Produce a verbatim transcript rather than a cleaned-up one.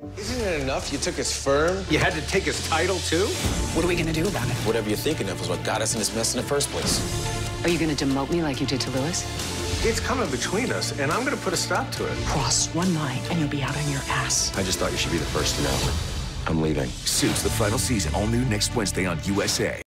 Isn't it enough you took his firm? You had to take his title, too? What are we gonna do about it? Whatever you're thinking of is what got us in this mess in the first place. Are you gonna demote me like you did to Lewis? It's coming between us, and I'm gonna put a stop to it. Cross one line, and you'll be out on your ass. I just thought you should be the first to know. I'm leaving. Suits, the final season, all new next Wednesday on U S A.